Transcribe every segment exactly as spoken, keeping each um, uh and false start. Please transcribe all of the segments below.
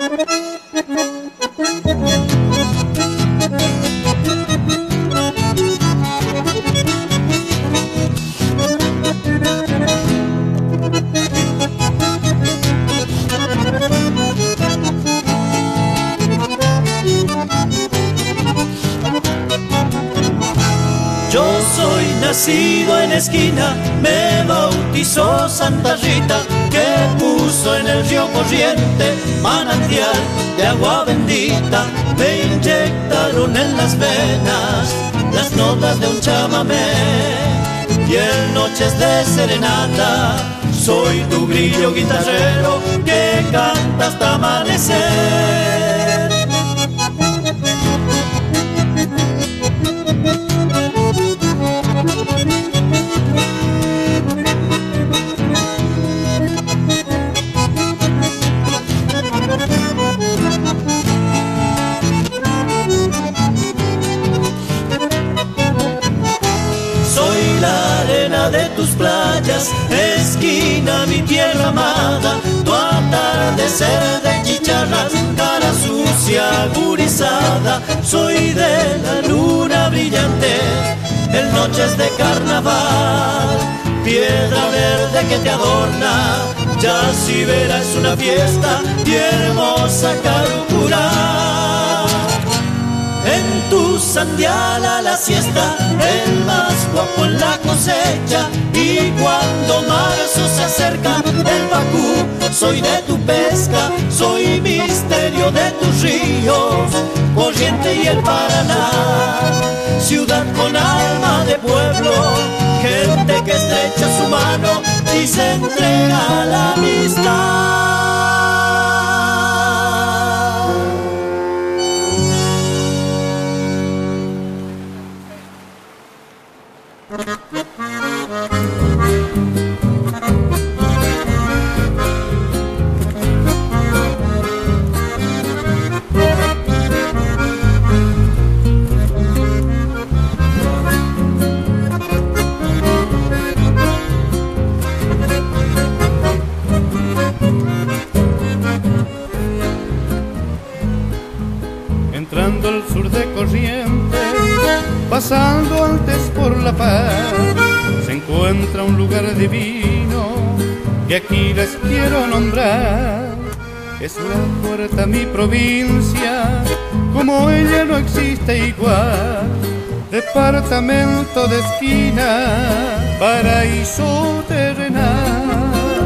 Yo soy nacido en esquina, me bautizó Santa Rita, que puso en el río corriente manantial de agua bendita. Me inyectaron en las venas las notas de un chamamé, y en noches de serenata soy tu grillo guitarrero que canta hasta amanecer. Soy la arena de tus playas, esquina mi tierra amada, tu atardecer de chicharras, cara sucia gurizada. Soy de la luna brillante en noches de carnaval, piedra verde que te adorna, ya si verás una fiesta y hermosa Carucurá. En tu sandial a la siesta, el más guapo en la cosecha, y cuando marzo se acerca el Bakú, soy de tu pesca, soy misterio de tus ríos, Corriente y el Paraná. Ciudad con alma de pueblo, gente que estrecha su mano y se entrega a la amistad. Entrando al sur de Corrientes, pasando antes por La Paz, se encuentra un lugar divino que aquí les quiero nombrar. Es la puerta a mi provincia, como ella no existe igual. Departamento de esquina, paraíso terrenal.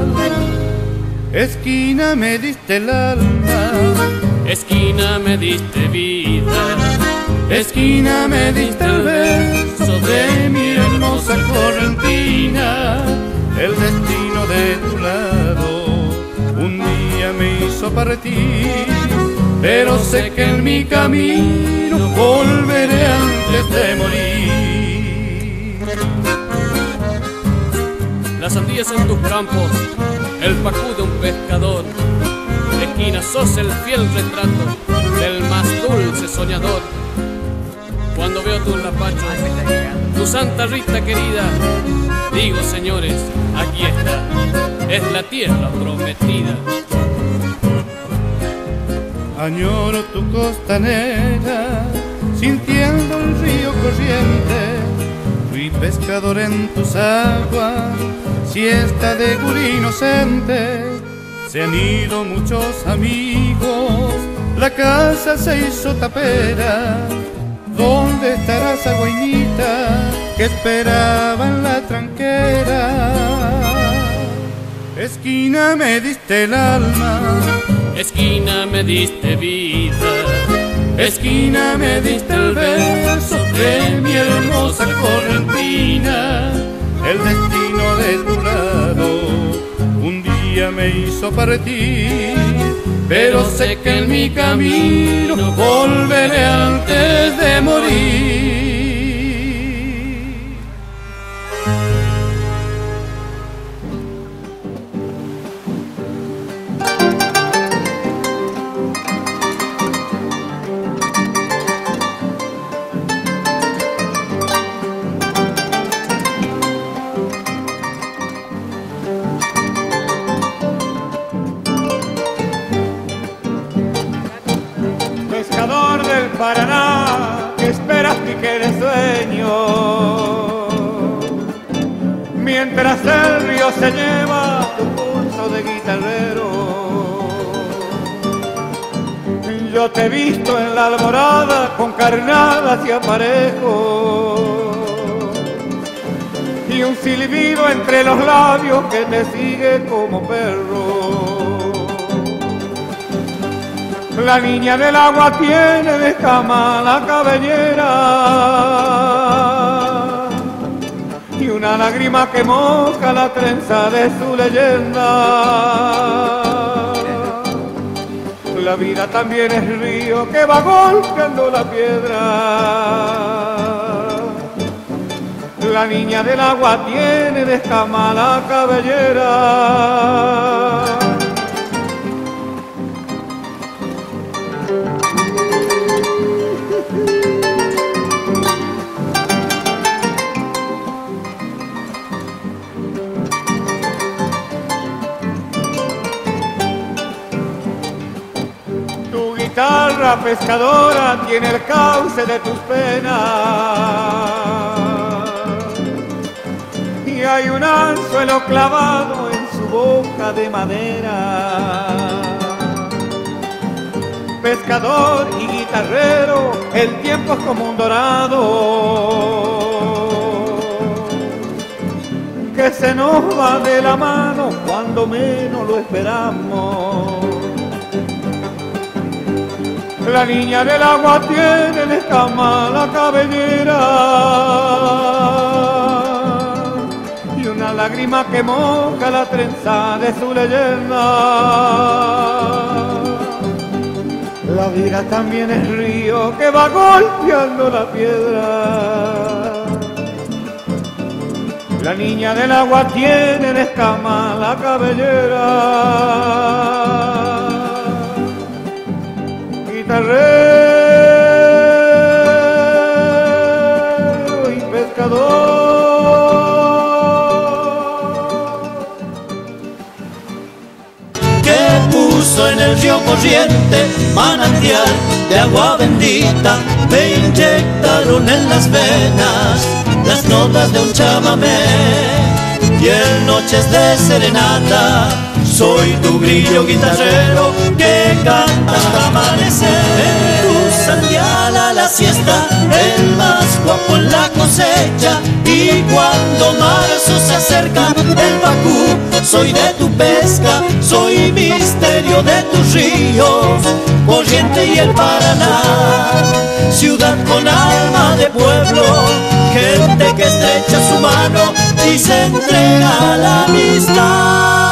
Esquina me diste el alma, esquina me diste vida, esquina me diste el beso de mi hermosa correntina. El destino de tu lado un día me hizo partir, pero sé que en mi camino volveré antes de morir. Las sandías en tus campos, el Bakú de un pescador, esquina sos el fiel retrato del más dulce soñador. Cuando veo tus lapachos, tu Santa Rita querida, digo señores, aquí está, es la tierra prometida. Añoro tu costanera, sintiendo el río corriente. Fui pescador en tus aguas, siesta de gurí inocente. Se han ido muchos amigos, la casa se hizo tapera. ¿Dónde estará esa guainita que esperaba en la tranquera? Esquina me diste el alma, esquina me diste vida, esquina me diste el beso de mi hermosa correntina. El destino de tu lado un día me hizo partir, pero sé que en mi camino volveré antes de morir. mientras el río se lleva tu pulso de guitarrero. Yo te he visto en la alborada con carnadas y aparejos y un silbido entre los labios que te sigue como perro. La niña del agua tiene de escama la cabellera y una lágrima que moja la trenza de su leyenda. La vida también es río que va golpeando la piedra. La niña del agua tiene de escama la cabellera. Tu guitarra pescadora tiene el cauce de tus penas y hay un anzuelo clavado en su boca de madera. Pescador y guitarrero, el tiempo es como un dorado que se nos va de la mano cuando menos lo esperamos. La niña del agua tiene de escama la cabellera y una lágrima que moja la trenza de su leyenda. La vida también es río que va golpeando la piedra. La niña del agua tiene de escama la cabellera. Guitarrero y pescador que puso en el río corriente manantial de agua bendita, me inyectaron en las venas las notas de un chamamé y en noches de serenata soy tu grillo guitarrero que canta hasta amanecer. En tu sandial a la siesta, el más guapo en la cosecha, y cuando marzo se acerca el Bakú, soy de tu pesca, soy misterio de tus ríos, corriente y el Paraná, ciudad con alma de pueblo, gente que estrecha su mano y se entrega a la amistad.